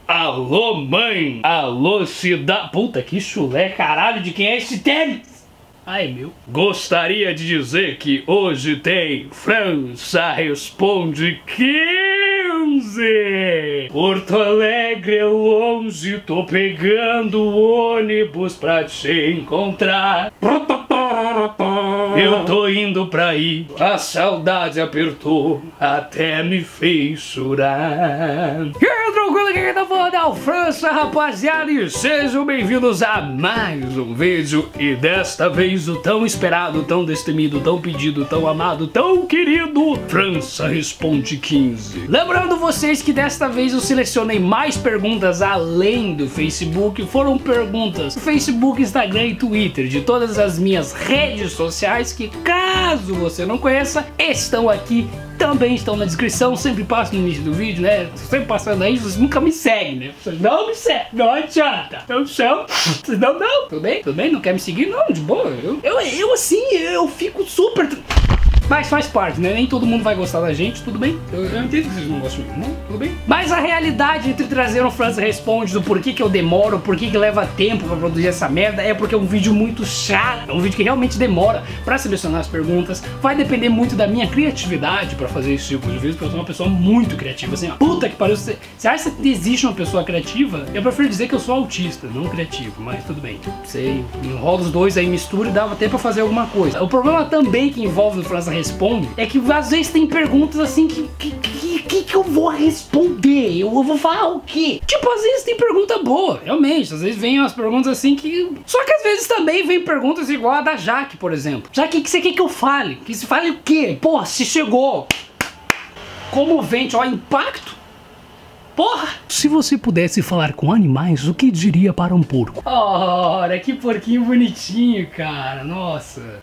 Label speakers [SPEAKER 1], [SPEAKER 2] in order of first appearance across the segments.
[SPEAKER 1] Alô, mãe! Alô, cidade... Puta, que chulé, caralho, de quem é esse tênis? Ai, meu. Gostaria de dizer que hoje tem França Responde 15! Porto Alegre é longe, tô pegando o ônibus pra te encontrar. Eu tô indo pra aí, a saudade apertou, até me fez chorar. E aí, tranquilo, quem tá falando é o França, rapaziada, e sejam bem-vindos a mais um vídeo. E desta vez o tão esperado, tão destemido, tão pedido, tão amado, tão querido França Responde 15. Lembrando vocês que desta vez eu selecionei mais perguntas além do Facebook. Foram perguntas do Facebook, Instagram e Twitter, de todas as minhas redes sociais, que caso você não conheça, estão aqui, também estão na descrição. Sempre passo no início do vídeo, né? Sempre passando aí, vocês nunca me seguem, né? Vocês não me seguem, não adianta. Eu chamo, vocês não, tudo bem? Tudo bem? Não quer me seguir? Não, de boa. Eu assim, eu fico super... Mas faz parte, né? Nem todo mundo vai gostar da gente, tudo bem? Eu entendo que vocês não gostam de mim, não? Tudo bem? Mas a realidade entre trazer um França Responde, do porquê que eu demoro, porquê que leva tempo pra produzir essa merda, é porque é um vídeo muito chato. É um vídeo que realmente demora pra selecionar as perguntas. Vai depender muito da minha criatividade pra fazer esse tipo de vídeo, porque eu sou uma pessoa muito criativa, assim, ó. Puta que pariu, você acha que existe uma pessoa criativa? Eu prefiro dizer que eu sou autista, não criativo, mas tudo bem. Sei, enrola os dois aí, mistura e dava até pra fazer alguma coisa. O problema também que envolve no França Responde é que às vezes tem perguntas assim que eu vou responder, eu vou falar o quê? Tipo, às vezes tem pergunta boa, realmente, às vezes vem umas perguntas assim que... Só que às vezes também vem perguntas igual a da Jaque, por exemplo. Jaque, o que você quer que eu fale? Que se fale o quê? Porra, se chegou comovente, ó, impacto. Porra! Se você pudesse falar com animais, o que diria para um porco? Ora, que porquinho bonitinho, cara, nossa.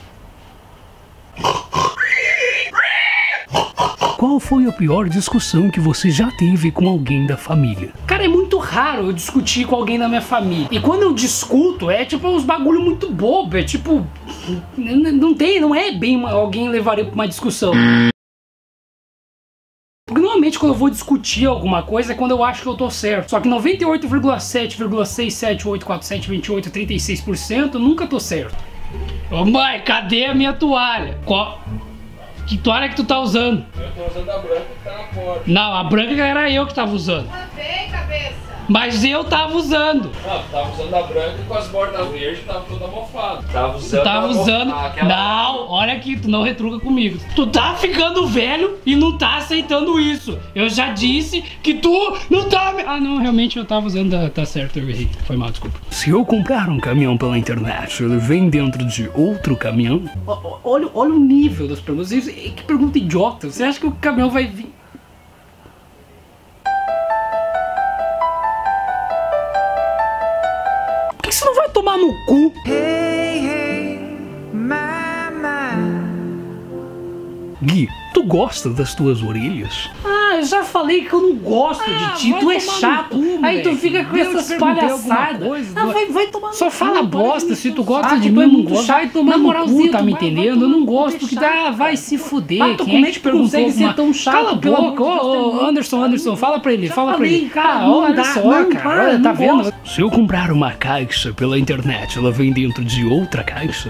[SPEAKER 1] Qual foi a pior discussão que você já teve com alguém da família? Cara, é muito raro eu discutir com alguém da minha família. E quando eu discuto, é tipo uns bagulho muito bobo. É tipo... Não é bem alguém levaria pra uma discussão. Porque normalmente quando eu vou discutir alguma coisa é quando eu acho que eu tô certo. Só que 98,7,678472836% eu nunca tô certo. Ô mãe, cadê a minha toalha? Que toalha que tu tá usando?
[SPEAKER 2] Eu tô usando a branca que tá na porta.
[SPEAKER 1] Não, a branca era eu que tava usando.
[SPEAKER 3] Tá bem, cabeça.
[SPEAKER 1] Mas eu tava usando.
[SPEAKER 2] Não, tu tava usando a branca com as bordas verdes, tava toda mofada. Tava usando.
[SPEAKER 1] Tu tava usando. Não, olha aqui, tu não retruca comigo. Tu tá ficando velho e não tá aceitando isso. Eu já disse que tu não tá... Ah, não, realmente eu tava usando. Tá certo, eu errei. Foi mal, desculpa. Se eu comprar um caminhão pela internet, ele vem dentro de outro caminhão? Olha o nível das perguntas. Que pergunta idiota. Você acha que o caminhão vai vir... Por que você não vai tomar no cu? Gui, tu gosta das tuas orelhas? Ah, eu já falei que eu não gosto de ti, tu é chato. Aí tu fica com essas palhaçadas. Vai tomar no cu. Só fala bosta, se tu gosta de mim, eu não gosto. Na moralzinha, tá me entendendo? Eu não gosto, porque vai se fuder. Quem é que te perguntou ser tão chato? Cala a boca, ô Anderson, fala pra ele, fala pra ele. Olha só, cara, tá vendo? Se eu comprar uma caixa pela internet, ela vem dentro de outra caixa?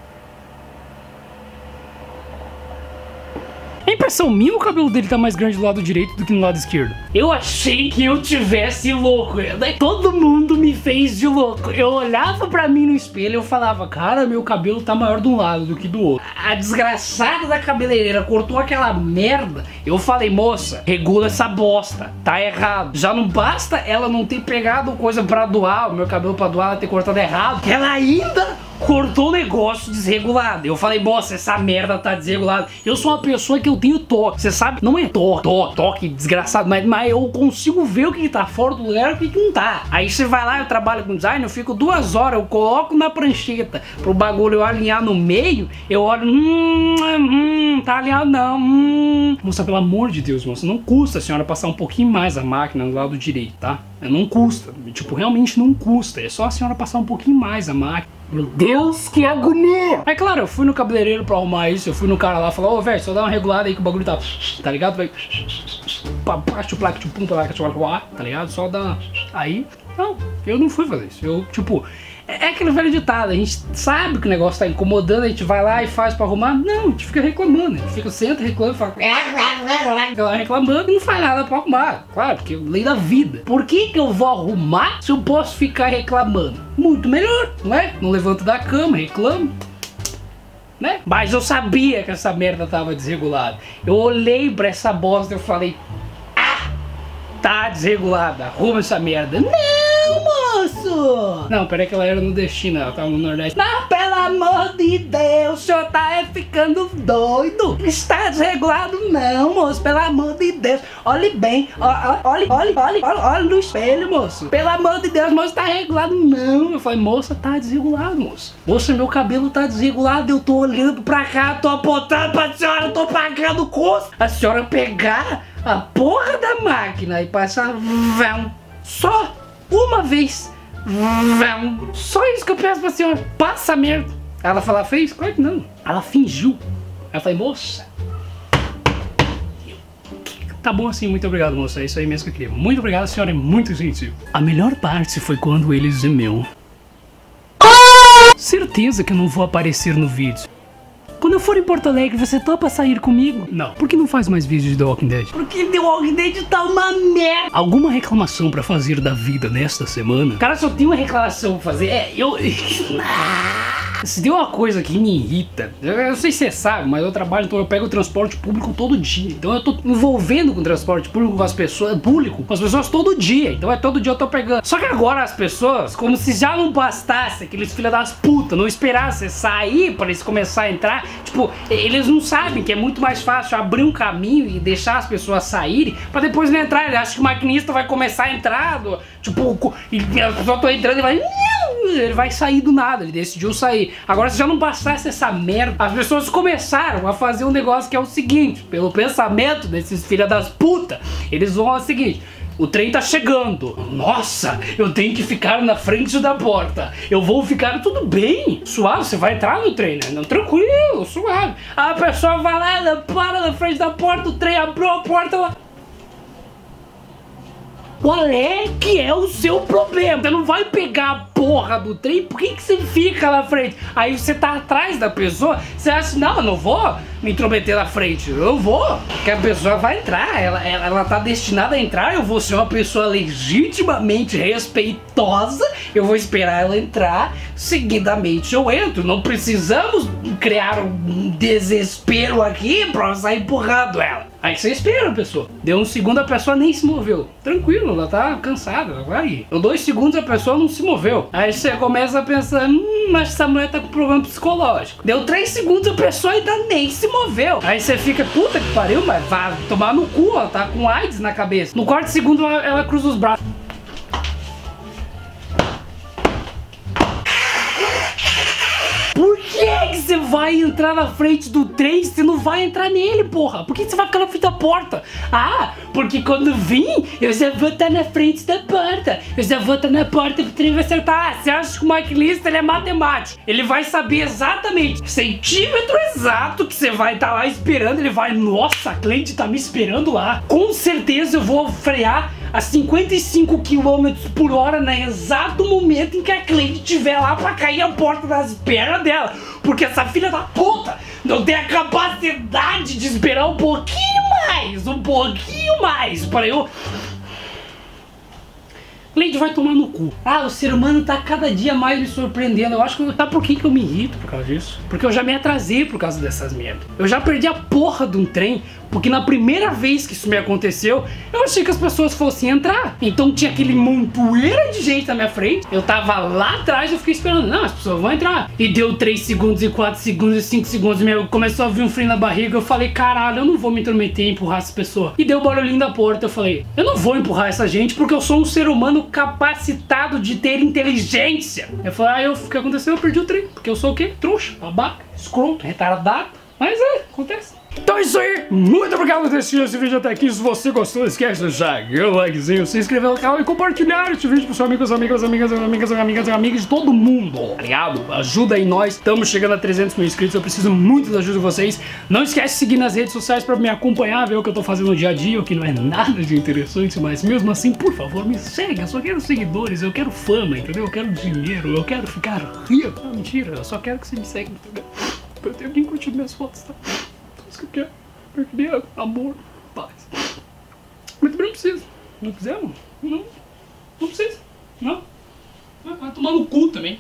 [SPEAKER 1] É impressão minha ou o cabelo dele tá mais grande do lado direito do que no lado esquerdo? Eu achei que eu tivesse louco. Daí todo mundo me fez de louco. Eu olhava pra mim no espelho e eu falava, cara, meu cabelo tá maior de um lado do que do outro. A desgraçada da cabeleireira cortou aquela merda. Eu falei, moça, regula essa bosta. Tá errado. Já não basta ela não ter pegado coisa pra doar, o meu cabelo pra doar, ela ter cortado errado. Ela ainda... cortou o negócio desregulado. Eu falei, moça, essa merda tá desregulada. Eu sou uma pessoa que eu tenho toque. Você sabe? Não é toque desgraçado, mas eu consigo ver o que tá fora do lugar e o que não tá. Aí você vai lá, eu trabalho com design, eu fico 2 horas, eu coloco na prancheta pro bagulho eu alinhar no meio, eu olho, tá alinhado não, Moça, pelo amor de Deus, moça, não custa a senhora passar um pouquinho mais a máquina no lado direito, tá? Não custa, tipo, realmente não custa. É só a senhora passar um pouquinho mais a máquina. Meu Deus, que agonia! Aí claro, eu fui no cabeleireiro pra arrumar isso, eu fui no cara lá e falei, ô velho, só dá uma regulada aí que o bagulho tá ligado? Vai... tá ligado? Só dá... Aí, não, eu não fui fazer isso. Eu, tipo... É aquele velho ditado, a gente sabe que o negócio tá incomodando, a gente vai lá e faz pra arrumar. Não, a gente fica reclamando, a gente fica, senta, reclama e fala... Fica lá reclamando e não faz nada pra arrumar. Claro, porque é lei da vida. Por que eu vou arrumar se eu posso ficar reclamando? Muito melhor, não é? Não levanto da cama, reclamo. Né? Mas eu sabia que essa merda tava desregulada. Eu olhei pra essa bosta e eu falei... Ah, tá desregulada, arruma essa merda. Não, moço! Não, peraí que ela era no destino, ela tava no Nordeste. Não, pelo amor de Deus, o senhor tá ficando doido. Está desregulado não, moço, pelo amor de Deus. Olhe bem, olhe no espelho, moço. Pelo amor de Deus, moço, tá regulado não. Eu falei, moça, tá desregulado, moço. Moça, meu cabelo tá desregulado, eu tô olhando pra cá, tô apontando pra senhora, tô pagando o custo. A senhora pegar a porra da máquina e passar só uma vez. Só isso que eu peço pra senhora. Passa a merda. Ela falou, fez? Claro que não. Ela fingiu. Ela falou, moça. Tá bom assim, muito obrigado, moça. É isso aí mesmo que eu queria. Muito obrigado, a senhora é muito gentil. A melhor parte foi quando ele gemeu. Certeza que eu não vou aparecer no vídeo. Quando eu for em Porto Alegre, você topa sair comigo? Não. Por que não faz mais vídeos de The Walking Dead? Porque The Walking Dead tá uma merda. Alguma reclamação pra fazer da vida nesta semana? Cara, só tem uma reclamação pra fazer. Se tem uma coisa que me irrita, eu não sei se você sabe, mas eu trabalho, então eu pego o transporte público todo dia. Então eu tô envolvendo com o transporte público com as pessoas, todo dia. Então todo dia eu tô pegando. Só que agora as pessoas, como se já não bastasse aqueles filha das putas, não esperassem sair pra eles começar a entrar. Tipo, eles não sabem que é muito mais fácil abrir um caminho e deixar as pessoas saírem pra depois não entrar. Eles acham que o maquinista vai começar a entrar, tipo, e as pessoas estão entrando e vai... Ele vai sair do nada, ele decidiu sair. Agora, se já não bastasse essa merda, as pessoas começaram a fazer um negócio que é o seguinte, pelo pensamento desses filha das putas, eles vão ao seguinte: o trem tá chegando. Nossa, eu tenho que ficar na frente da porta. Eu vou ficar tudo bem. Suave, você vai entrar no trem, né? Não, tranquilo, suave. A pessoa vai lá, ela para na frente da porta, o trem abriu a porta, ela... Qual é que é o seu problema? Você não vai pegar a porra do trem, por que você fica na frente? Aí você tá atrás da pessoa, você acha, não, eu não vou me intrometer na frente, eu vou, que a pessoa vai entrar, ela tá destinada a entrar, eu vou ser uma pessoa legitimamente respeitosa, eu vou esperar ela entrar, seguidamente eu entro, não precisamos criar um desespero aqui pra sair empurrando ela. Aí você espera a pessoa. Deu um segundo, a pessoa nem se moveu. Tranquilo, ela tá cansada, ela vai ir. Deu 2 segundos, a pessoa não se moveu. Aí você começa a pensar, mas essa mulher tá com problema psicológico. Deu 3 segundos, a pessoa ainda nem se moveu. Aí você fica, puta que pariu, mas vai tomar no cu, ela tá com AIDS na cabeça. No 4º segundo, ela cruza os braços. Por que você vai entrar na frente do trem se você não vai entrar nele, porra? Por que você vai ficar na frente da porta? Ah, porque quando vim, eu já vou estar na frente da porta. Eu já vou estar na porta pro trem vai acertar. Ah, você acha que o maquinista, ele é matemático. Ele vai saber exatamente, centímetro exato que você vai estar lá esperando. Ele vai, nossa, a cliente tá me esperando lá. Com certeza eu vou frear a 55 km por hora no exato momento em que a cliente estiver lá pra cair a porta das pernas dela. Porque essa filha da puta não tem a capacidade de esperar um pouquinho mais para eu... Cliente vai tomar no cu. Ah, o ser humano tá cada dia mais me surpreendendo. Eu acho que... Sabe por que eu me irrito por causa disso? Porque eu já me atrasei por causa dessas merdas. Eu já perdi a porra de um trem, porque na primeira vez que isso me aconteceu, eu achei que as pessoas fossem entrar. Então tinha aquele montoeira de gente na minha frente. Eu tava lá atrás, eu fiquei esperando. Não, as pessoas vão entrar. E deu 3 segundos, e 4 segundos, e 5 segundos. Começou a vir um frio na barriga. Eu falei, caralho, eu não vou me intrometer e empurrar essa pessoa. E deu o barulhinho da porta. Eu falei, eu não vou empurrar essa gente porque eu sou um ser humano capacitado de ter inteligência. Eu falei, o que aconteceu? Eu perdi o trem. Porque eu sou o quê? Trouxa, babaca, escroto, retardado. Mas acontece. Então é isso aí, muito obrigado por ter assistido esse vídeo até aqui. Se você gostou, não esquece de deixar aquele likezinho, se inscrever no canal e compartilhar esse vídeo com seus amigos, amigas, de todo mundo, tá ligado? Ajuda aí nós, estamos chegando a 300 mil inscritos, eu preciso muito da ajuda de vocês. Não esquece de seguir nas redes sociais pra me acompanhar, ver o que eu tô fazendo no dia a dia, o que não é nada de interessante, mas mesmo assim, por favor, me segue, eu só quero seguidores, eu quero fama, entendeu? Eu quero dinheiro, eu quero ficar rico. Não, mentira, eu só quero que você me segue, entendeu? Eu tenho que curtir minhas fotos, tá? Isso que eu quero. Eu queria amor, paz. Mas também não precisa. Não quiser, mano? Não precisa. Não. Vai tomar no cu também.